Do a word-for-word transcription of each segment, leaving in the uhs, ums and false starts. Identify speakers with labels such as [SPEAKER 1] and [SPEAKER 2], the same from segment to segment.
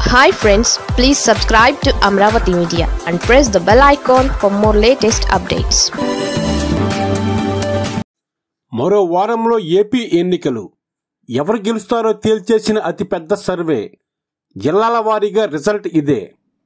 [SPEAKER 1] Hi friends, please subscribe to Amravati Media and press the bell icon for more latest updates.
[SPEAKER 2] మరో వారంలో AP ఎన్నికలు ఎవరు గెలుస్తారో తేల్చేసిన అతిపెద్ద సర్వే జిల్లాల వారీగా రిజల్ట్ ఇదే.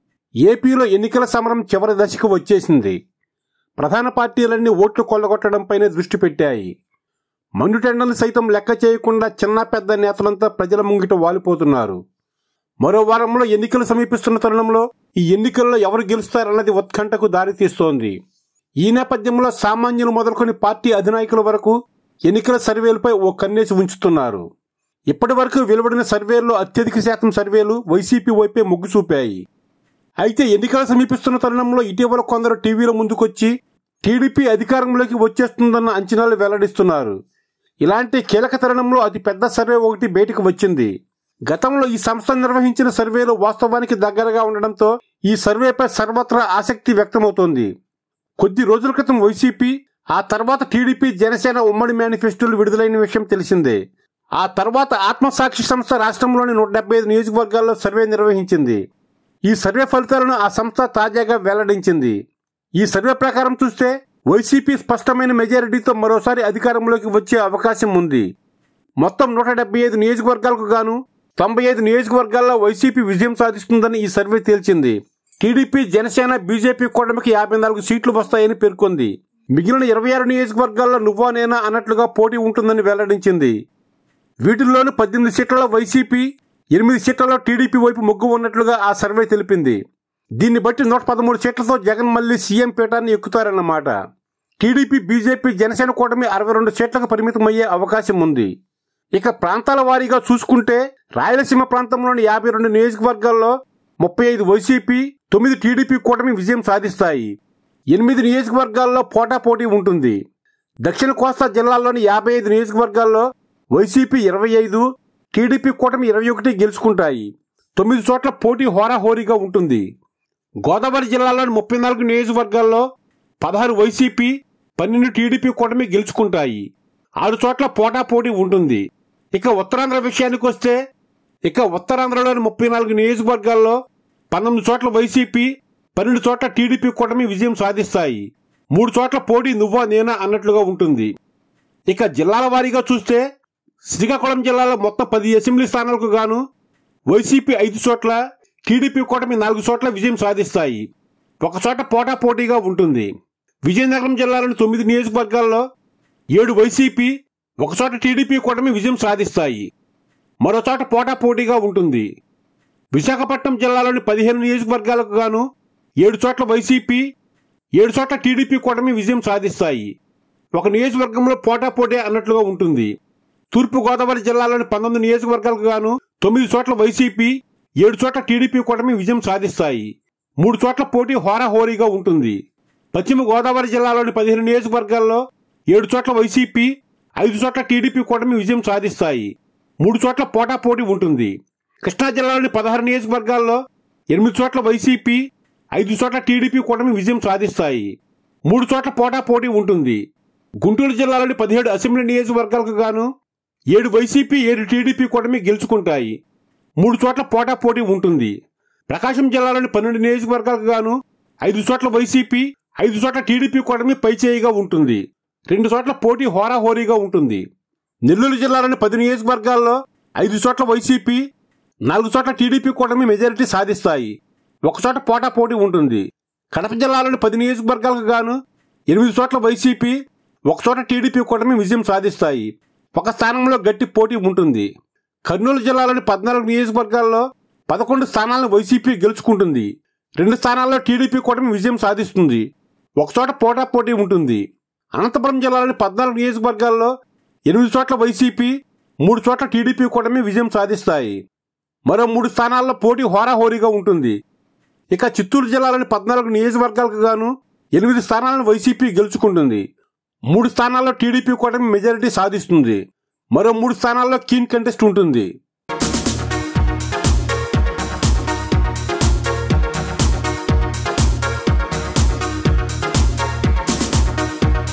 [SPEAKER 2] ఏపీలో ఎన్నికల సమరం చివరి దశకు వచ్చేసింది. ప్రధాన పార్టీలన్నీ ఓట్లు కొల్లగొట్టడంపైనే దృష్టి పెట్టాయి. మండుటెండలు సైతం లెక్క చేయకుండా చిన్న పెద్ద నేతలంతా ప్రజల ముంగిట వాలిపోతున్నారు. మరో వారంలో ఎన్నికలు సమీపిస్తున్న తరుణంలో ఈ ఎన్నికల్లో ఎవరు గెలుస్తారన్నది ఉత్కంఠకు దారితీస్తోంది. ఈ నేపథ్యంలో సామాన్యులు మొదలుకొని పార్టీ అధినాయకుల వరకు ఎన్నికల సర్వేలపై ఓ కన్నేసి ఉంచుతున్నారు. ఇప్పటి వరకు వెలువడిన సర్వేల్లో అత్యధిక శాతం సర్వేలు వైసీపీ వైపే మొగ్గు చూపాయి. అయితే ఎన్నికలు సమీపిస్తున్న తరుణంలో ఇటీవల కొందరు టీవీల ముందుకొచ్చి టీడీపీ అధికారంలోకి వచ్చేస్తుందన్న అంచనాలు వెల్లడిస్తున్నారు. ఇలాంటి కీలక తరుణంలో అతి పెద్ద సర్వే ఒకటి బయటకు వచ్చింది. గతంలో ఈ సంస్థ నిర్వహించిన సర్వేలు వాస్తవానికి దగ్గరగా ఉండడంతో ఈ సర్వేపై సర్వత్రా ఆసక్తి వ్యక్తమవుతోంది. కొద్ది రోజుల క్రితం వైసీపీ, ఆ తర్వాత టీడీపీ, జనసేన ఉమ్మడి మేనిఫెస్టోలు విడుదలైన విషయం తెలిసిందే. ఆ తర్వాత ఆత్మసాక్షి సంస్థ రాష్ట్రంలోని నూట డెబ్బై ఐదు నియోజకవర్గాల్లో సర్వే నిర్వహించింది. ఈ సర్వే ఫలితాలను ఆ సంస్థ తాజాగా వెల్లడించింది. ఈ సర్వే ప్రకారం చూస్తే వైసీపీ స్పష్టమైన మెజారిటీతో మరోసారి అధికారంలోకి వచ్చే అవకాశం ఉంది. మొత్తం నూట డెబ్బై ఐదు నియోజకవర్గాలకు గాను తొంభై ఐదు నియోజకవర్గాల్లో వైసీపీ విజయం సాధిస్తుందని ఈ సర్వే తేల్చింది. టీడీపీ, జనసేన, బీజేపీ కూటమికి యాభై నాలుగు సీట్లు వస్తాయని పేర్కొంది. మిగిలిన ఇరవై ఆరు నియోజకవర్గాల్లో నువ్వా నేనా అన్నట్లుగా పోటీ ఉంటుందని వెల్లడించింది. వీటిల్లోనూ పద్దెనిమిది సీట్లలో వైసీపీ, ఎనిమిది సీట్లలో టీడీపీ వైపు మొగ్గు ఉన్నట్లుగా ఆ సర్వే తెలిపింది. దీన్ని బట్టి నూట పదమూడు సీట్లతో జగన్ మళ్లీ సీఎం పీఠాన్ని ఎక్కుతారన్నమాట. టీడీపీ, బీజేపీ, జనసేన కూటమి అరవై రెండు సీట్లకు పరిమితమయ్యే అవకాశం ఉంది. ఇక ప్రాంతాల వారీగా చూసుకుంటే రాయలసీమ ప్రాంతంలోని యాభై రెండు నియోజకవర్గాల్లో ముప్పై ఐదు వైసీపీ, తొమ్మిది టీడీపీ కూటమి విజయం సాధిస్తాయి. ఎనిమిది నియోజకవర్గాల్లో పోటాపోటీ ఉంటుంది. దక్షిణ కోస్తా జిల్లాల్లోని యాభై ఐదు నియోజకవర్గాల్లో వైసీపీ ఇరవై ఐదు, టీడీపీ కూటమి ఇరవై ఒకటి గెలుచుకుంటాయి. తొమ్మిది చోట్ల పోటీ హోరాహోరీగా ఉంటుంది. గోదావరి జిల్లాలోని ముప్పై నాలుగు నియోజకవర్గాల్లో పదహారు వైసీపీ, పన్నెండు టీడీపీ కూటమి గెలుచుకుంటాయి. ఆరు చోట్ల పోటాపోటీ ఉంటుంది. ఇక ఉత్తరాంధ్ర విషయానికి వస్తే ఇక ఉత్తరాంధ్రలోని ముప్పై నాలుగు నియోజకవర్గాల్లో పంతొమ్మిది చోట్ల వైసీపీ, పన్నెండు చోట్ల టీడీపీ కూటమి విజయం సాధిస్తాయి. మూడు చోట్ల పోటీ నువ్వా నేనా అన్నట్లుగా ఉంటుంది. ఇక జిల్లాల వారీగా చూస్తే శ్రీకాకుళం జిల్లాలో మొత్తం పది అసెంబ్లీ స్థానాలకు గాను వైసీపీ ఐదు చోట్ల, టీడీపీ కూటమి నాలుగు చోట్ల విజయం సాధిస్తాయి. ఒక చోట పోటాపోటీగా ఉంటుంది. విజయనగరం జిల్లాలోని తొమ్మిది నియోజకవర్గాల్లో ఏడు వైసీపీ, ఒక చోట టీడీపీ కూటమి విజయం సాధిస్తాయి. మరో చోట పోటాపోటీగా ఉంటుంది. విశాఖపట్నం జిల్లాలోని పదిహేను నియోజకవర్గాలకు గాను ఏడు చోట్ల వైసీపీ, ఏడు చోట్ల టీడీపీ కూటమి విజయం సాధిస్తాయి. ఒక నియోజకవర్గంలో పోటాపోటీ అన్నట్లుగా ఉంటుంది. తూర్పు గోదావరి జిల్లాలోని పంతొమ్మిది నియోజకవర్గాలకు గాను తొమ్మిది చోట్ల వైసీపీ, ఏడు చోట్ల టీడీపీ కూటమి విజయం సాధిస్తాయి. మూడు చోట్ల పోటీ హోరాహోరీగా ఉంటుంది. పశ్చిమ గోదావరి జిల్లాలోని పదిహేను నియోజకవర్గాల్లో ఏడు చోట్ల వైసీపీ, ఐదు చోట్ల టీడీపీ కూటమి విజయం సాధిస్తాయి. మూడు చోట్ల పోటాపోటీ ఉంటుంది. కృష్ణా జిల్లాలోని పదహారు నియోజకవర్గాల్లో ఎనిమిది చోట్ల వైసీపీ, ఐదు చోట్ల టీడీపీ కూటమి విజయం సాధిస్తాయి. మూడు చోట్ల పోటాపోటీ ఉంటుంది. గుంటూరు జిల్లాలోని పదిహేడు అసెంబ్లీ నియోజకవర్గాలకు గాను ఏడు వైసీపీ, ఏడు టీడీపీ కూటమి గెలుచుకుంటాయి. మూడు చోట్ల పోటాపోటీ ఉంటుంది. ప్రకాశం జిల్లాలోని పన్నెండు నియోజకవర్గాలకు గాను ఐదు చోట్ల వైసీపీ, ఐదు చోట్ల టీడీపీ కూటమి పైచేయిగా ఉంటుంది. రెండు చోట్ల పోటీ హోరాహోరీగా ఉంటుంది. నెల్లూరు జిల్లాలోని పది నియోజకవర్గాల్లో ఐదు చోట్ల వైసీపీ, నాలుగు చోట్ల టీడీపీ కూటమి మెజారిటీ సాధిస్తాయి. ఒక చోట పోటాపోటీ ఉంటుంది. కడప జిల్లాలోని పది నియోజకవర్గాలకు గాను ఎనిమిది చోట్ల వైసీపీ, ఒక చోట టీడీపీ కూటమి విజయం సాధిస్తాయి. ఒక స్థానంలో గట్టి పోటీ ఉంటుంది. కర్నూలు జిల్లాలోని పద్నాలుగు నియోజకవర్గాల్లో పదకొండు స్థానాలను వైసీపీ గెలుచుకుంటుంది. రెండు స్థానాల్లో టీడీపీ కూటమి విజయం సాధిస్తుంది. ఒక చోట పోటాపోటీ ఉంటుంది. అనంతపురం జిల్లాలోని పద్నాలుగు నియోజకవర్గాల్లో ఎనిమిది చోట్ల వైసీపీ, మూడు చోట్ల టీడీపీ కూటమి విజయం సాధిస్తాయి. మరో మూడు స్థానాల్లో పోటీ హోరాహోరీగా ఉంటుంది. ఇక చిత్తూరు జిల్లాలోని పద్నాలుగు నియోజకవర్గాలకు గాను ఎనిమిది స్థానాలను వైసీపీ గెలుచుకుంటుంది. మూడు స్థానాల్లో టీడీపీ కూటమి మెజారిటీ సాధిస్తుంది. మరో మూడు స్థానాల్లో కీన్ కంటెస్ట్ ఉంటుంది.